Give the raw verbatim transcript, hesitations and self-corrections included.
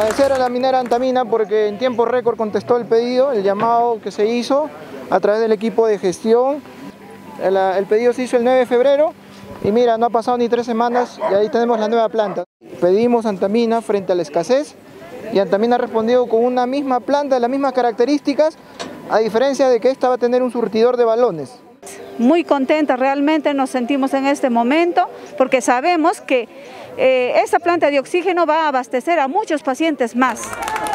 Agradecer a la minera Antamina porque en tiempo récord contestó el pedido, el llamado que se hizo a través del equipo de gestión. El, el pedido se hizo el nueve de febrero y mira, no ha pasado ni tres semanas y ahí tenemos la nueva planta. Pedimos Antamina frente a la escasez y Antamina ha respondido con una misma planta de las mismas características, a diferencia de que esta va a tener un surtidor de balones. Muy contentas realmente nos sentimos en este momento porque sabemos que eh, esta planta de oxígeno va a abastecer a muchos pacientes más.